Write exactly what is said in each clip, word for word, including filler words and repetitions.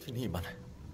ที่นี่มัน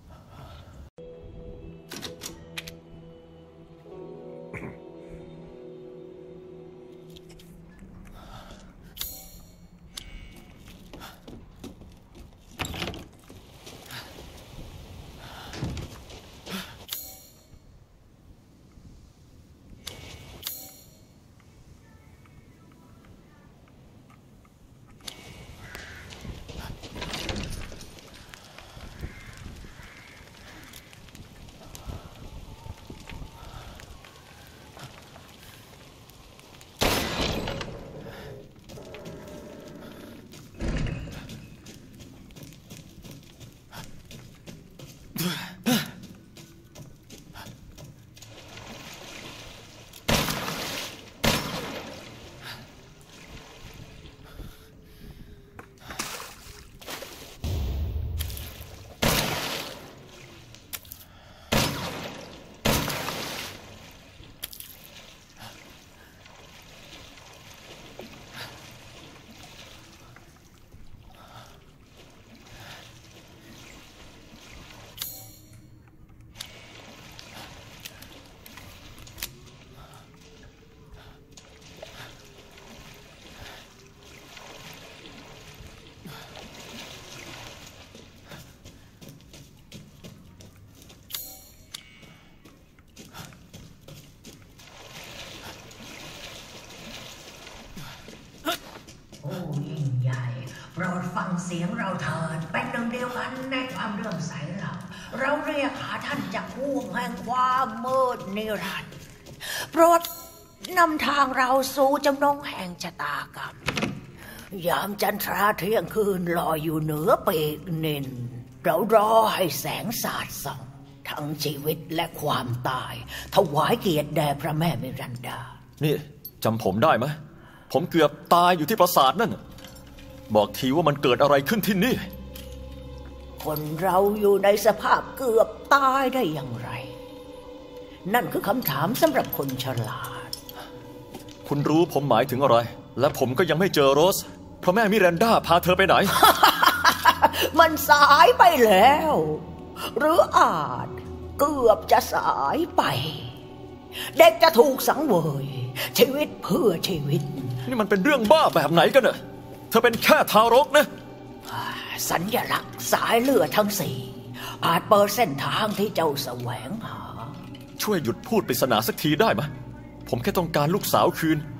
โปรดฟังเสียงเราเถิดเป็นหนึ่งเดียวกันในความเลื่อมใสเราเราเรียกหาท่านจากห่วงแห่งความมืดนิรันดร์โปรดนำทางเราสู่จำนงแห่งชะตากรรมยามจันทราเที่ยงคืนลอยอยู่เหนือปีกนินเรารอให้แสงสาดส่องทั้งชีวิตและความตายถวายเกียรติแด่พระแม่มิรันดานี่จำผมได้ไหมผมเกือบตายอยู่ที่ปราสาทนั่นบอกทีว่ามันเกิดอะไรขึ้นที่นี่คนเราอยู่ในสภาพเกือบตายได้อย่างไรนั่นคือคำถามสำหรับคนฉลาดคุณรู้ผมหมายถึงอะไรและผมก็ยังไม่เจอโรสเพราะแม่มิรันดาพาเธอไปไหนมันสายไปแล้วหรืออาจเกือบจะสายไปเด็กจะถูกสังเวยชีวิตเพื่อชีวิตนี่มันเป็นเรื่องบ้าแบบไหนกันน่ะเธอเป็นแค่ทารกนะสัญลักษณ์สายเลือดทั้งสี่อาจเปิดเส้นทางที่เจ้าแสวงหาช่วยหยุดพูดปริศนาสักทีได้ไหมผมแค่ต้องการลูกสาวคืน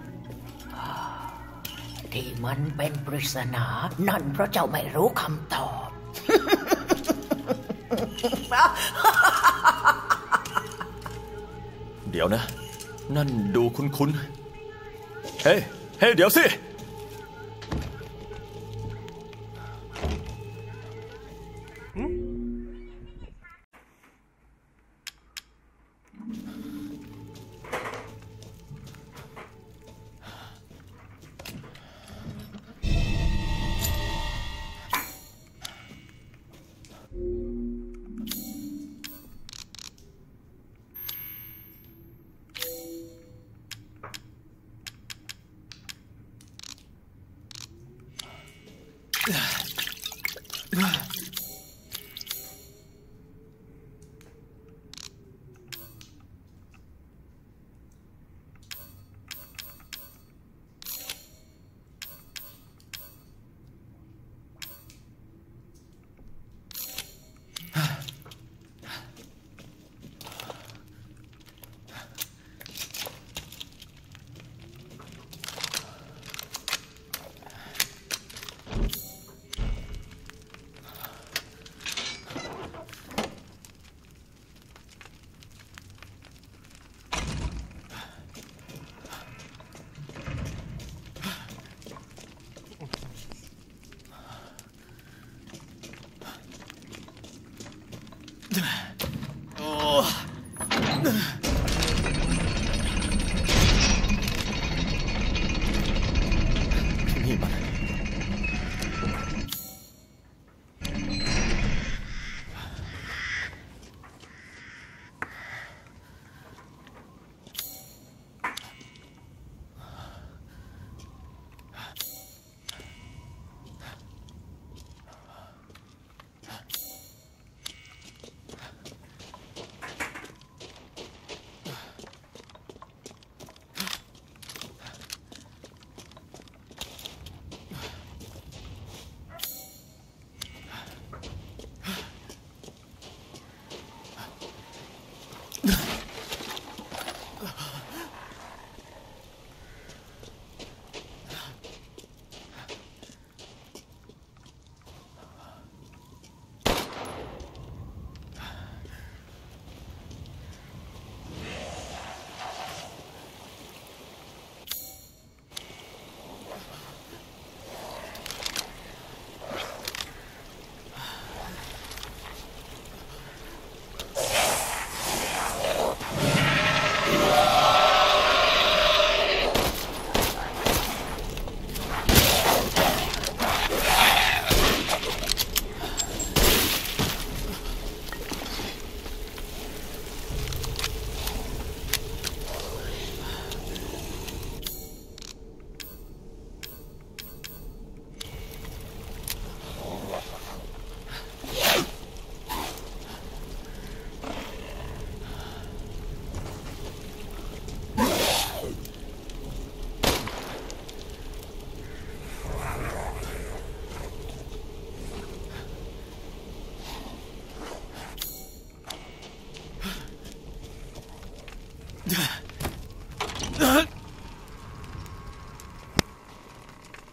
ที่มันเป็นปริศนานั่นเพราะเจ้าไม่รู้คำตอบเดี๋ยวนะนั่นดูคุ้นๆเฮ้เฮ้เดี๋ยวสิ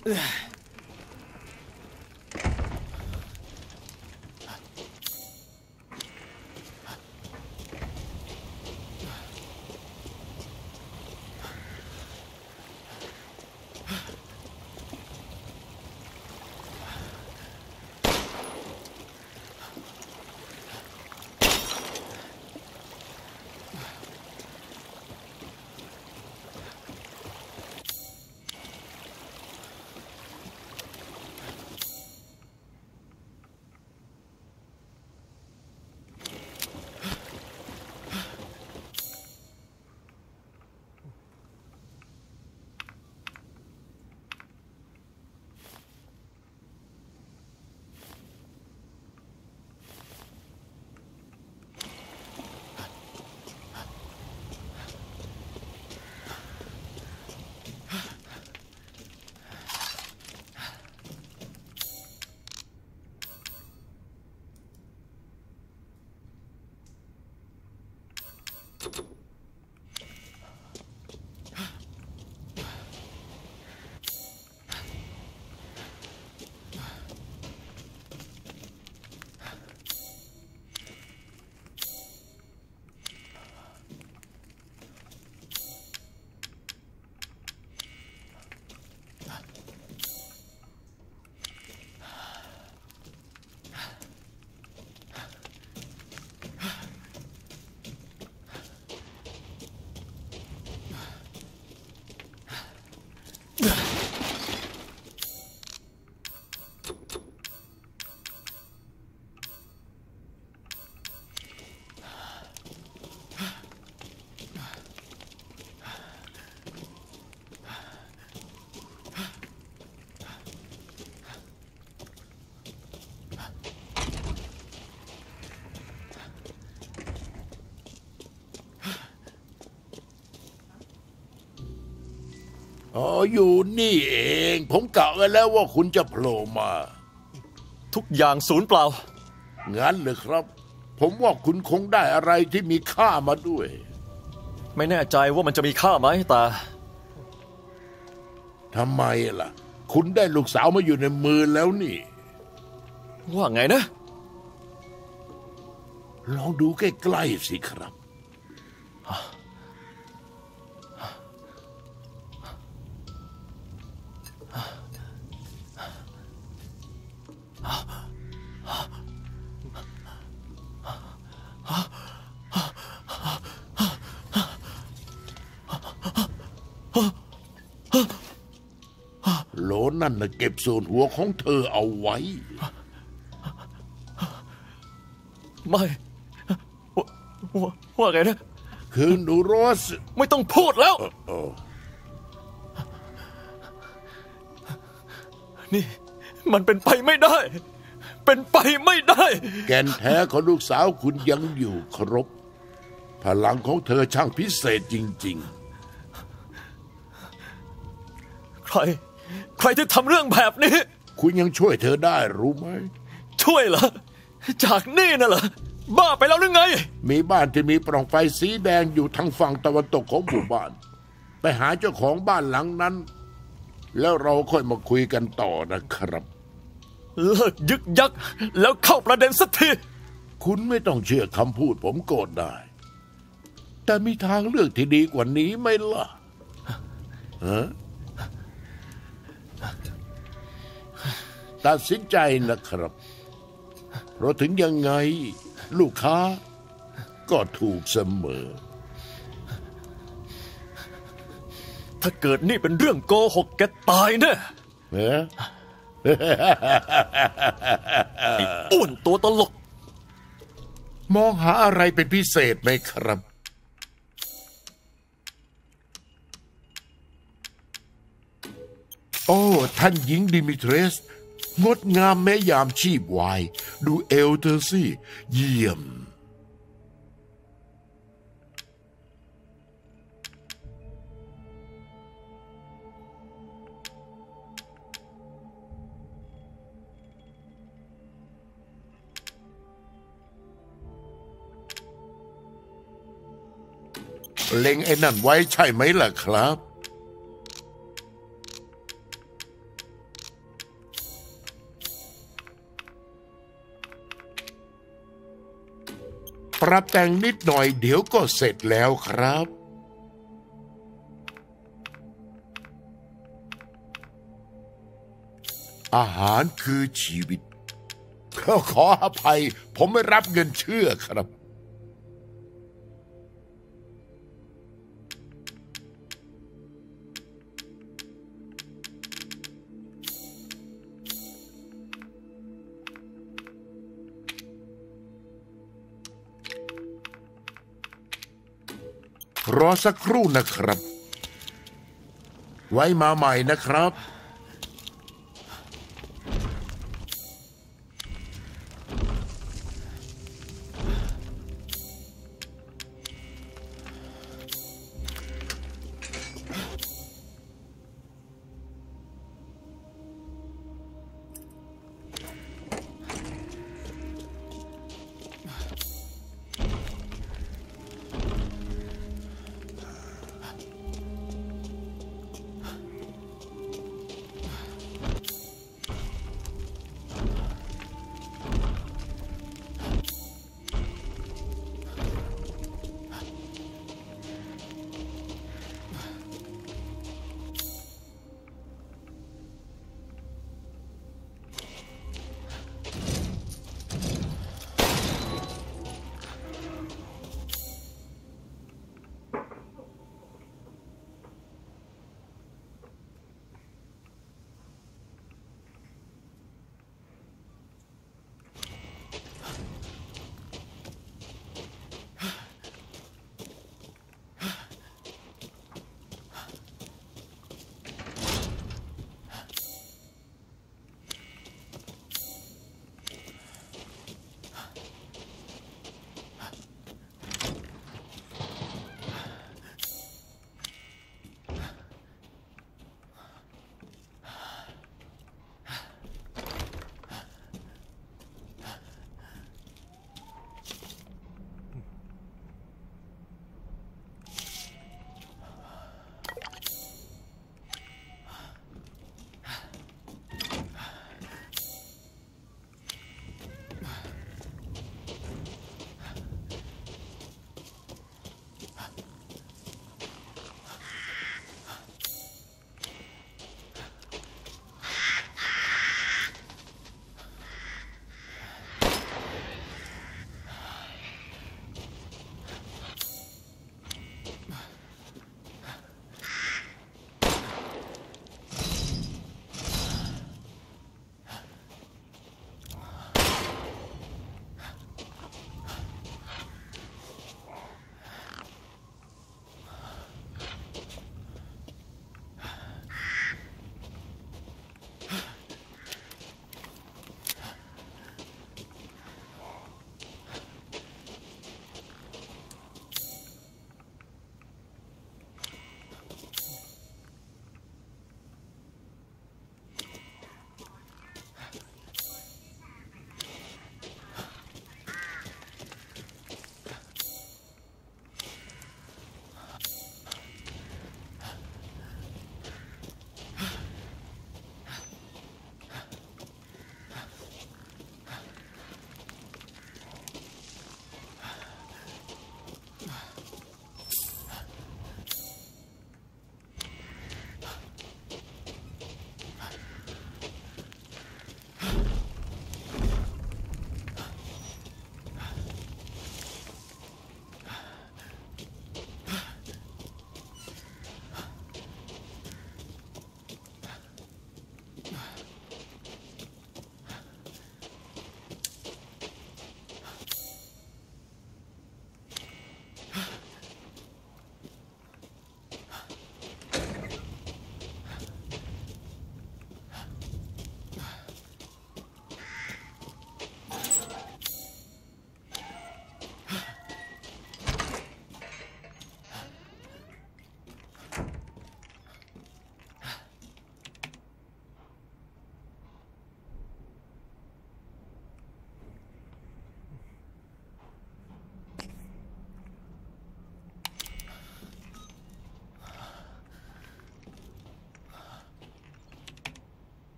อ๋ออยู่นี่เองผมกะไว้แล้วว่าคุณจะโผล่มาทุกอย่างสูญเปล่างั้นเลยครับผมว่าคุณคงได้อะไรที่มีค่ามาด้วยไม่แน่ใจว่ามันจะมีค่าไหมตาทำไมล่ะคุณได้ลูกสาวมาอยู่ในมือแล้วนี่ว่าไงนะลองดูใกล้ๆสิครับโหลนั่นน่ะเก็บส่วนหัวของเธอเอาไว้ไม่ว่าว่าไงนะคือหนูโรสไม่ต้องพูดแล้วนี่มันเป็นไปไม่ได้เป็นไปไม่ได้แก่นแท้ของลูกสาวคุณยังอยู่ครบพลังของเธอช่างพิเศษจริงๆใครใครที่ทำเรื่องแบบนี้คุณยังช่วยเธอได้รู้ไหมช่วยเหรอจากนี่น่ะเหรอบ้าไปแล้วหรือไงมีบ้านที่มีปล่องไฟสีแดงอยู่ทางฝั่งตะวันตกของหมู่บ้านไปหาเจ้าของบ้านหลังนั้นแล้วเราค่อยมาคุยกันต่อนะครับเลิกยึกยักแล้วเข้าประเด็นสักทีคุณไม่ต้องเชื่อคำพูดผมโกรธได้แต่มีทางเลือกที่ดีกว่านี้ไหมล่ะฮะตัดสินใจนะครับเพราะถึงยังไงลูกค้าก็ถูกเสมอถ้าเกิดนี่เป็นเรื่องโกหกแกตายแน่เฮ้ไอ้อ้วนตัวตลกมองหาอะไรเป็นพิเศษไหมครับโอ้ท่านหญิงดิมิเทรสงดงามแม้ยามชีพวายดูเอวเธอสิเยี่ยมเล็งไอ้นั่นไว้ใช่ไหมล่ะครับปรับแต่งนิดหน่อยเดี๋ยวก็เสร็จแล้วครับ อาหารคือชีวิตขออภัยผมไม่รับเงินเชื่อครับรอสักครู่นะครับไว้มาใหม่นะครับ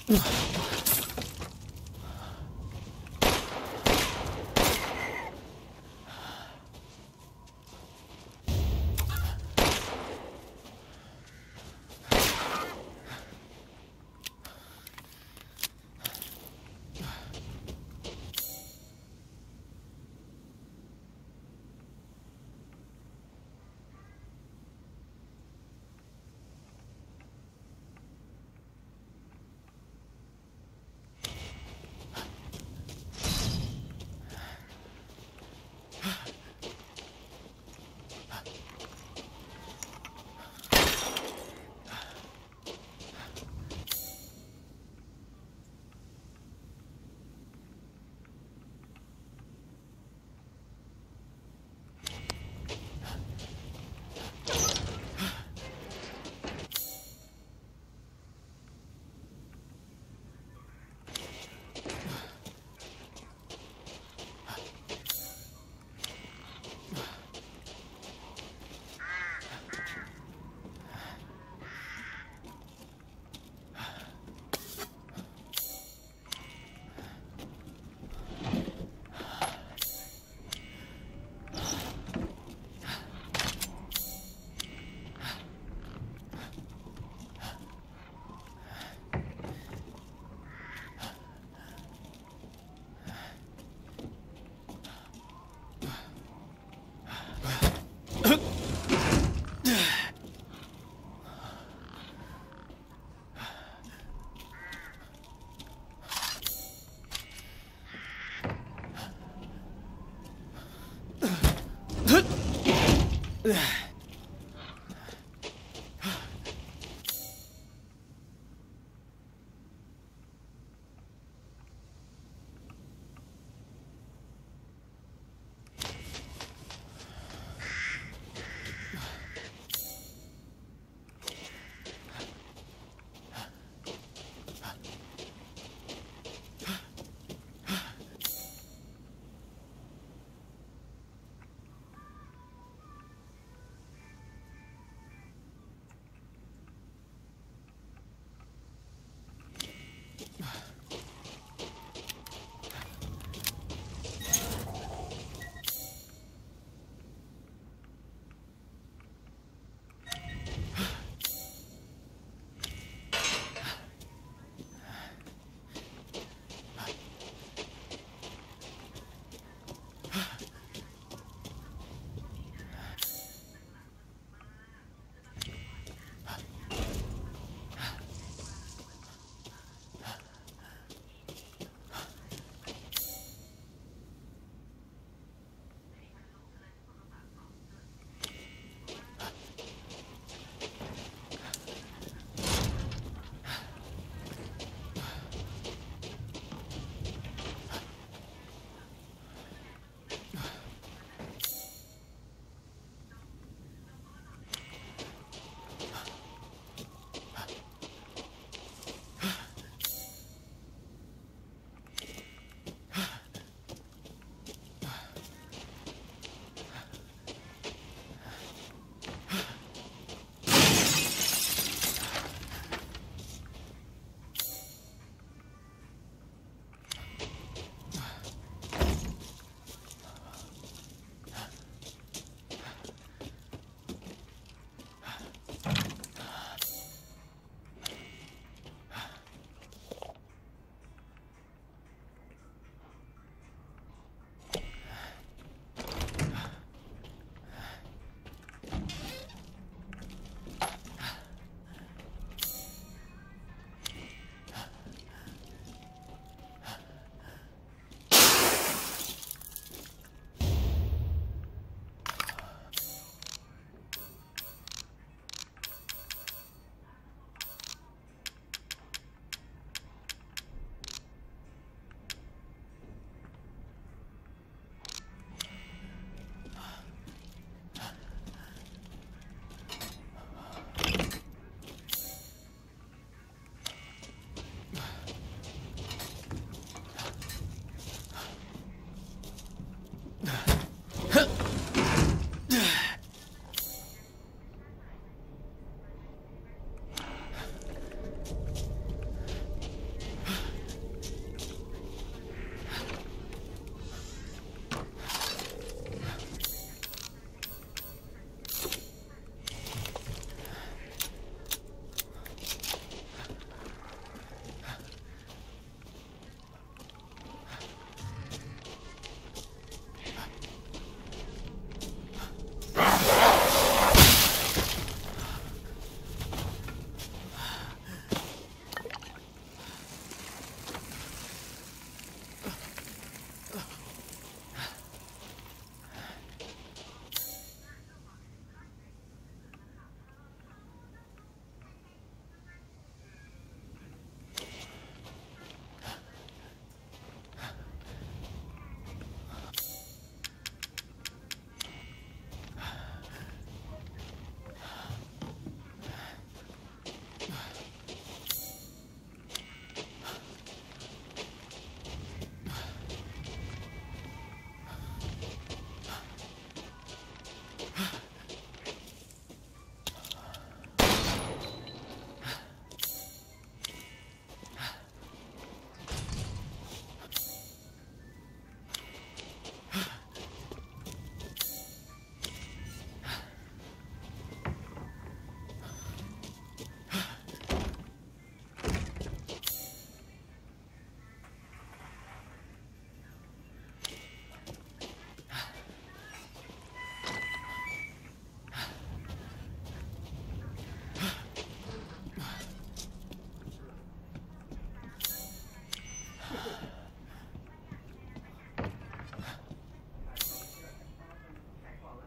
Ugh.